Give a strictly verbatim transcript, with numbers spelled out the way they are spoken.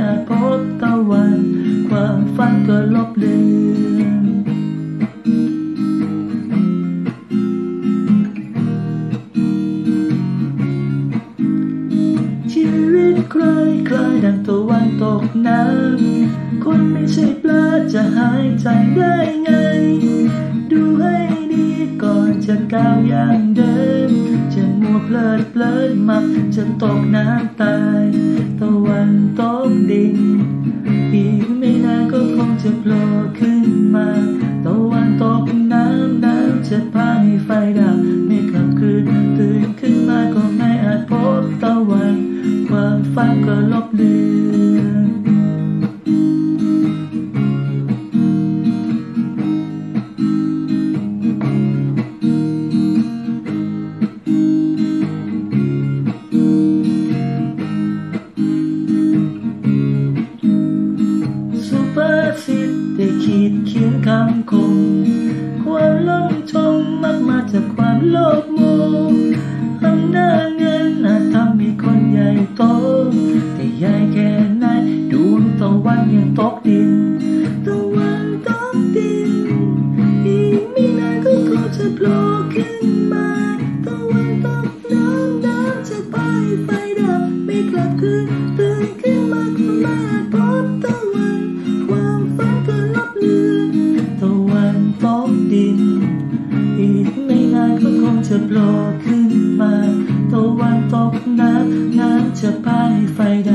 จพบตะวันความฝันก็ลบเลือนชีวิตคล้ายคล้ายดังตะวันตกน้ำคนไม่ใช่ปลาจะหายใจได้ไงดูให้ดีก่อนจะก้าวอย่างเดินจะมัวเพลิดเพลินมักจะตกน้ำตายตะวันตกดินอีกไม่นานก็คงจะโผล่ขึ้นมาตะวันตกน้ำน้ำจะพาให้ไฟดับไม่กลับคืนตื่นขึ้นมาก็ไม่อาจพบตะวันความฝันก็ลบเลือนได้ขีดเขียนคำคมความหลงชมมักมาจากความโลภโมอำนาจเงินอาจทำให้คนใหญ่โตแต่ใหญ่แค่ไหนดวงตะวันยังตกดินตะวันตกดินอีกไม่นานก็คงจะโผล่ขึ้นมาตะวันตกน้ำน้ำจะพาให้ไฟดับไม่กลับคืนตื่นขึ้นมาก็ไม่อาจพบตะวันความฝันก็ลบเลือนตะวันตกดินอีกไม่นานก็คงจะโผล่ขึ้นมาตะวันตกน้ำน้ำจะพาให้ไฟดับ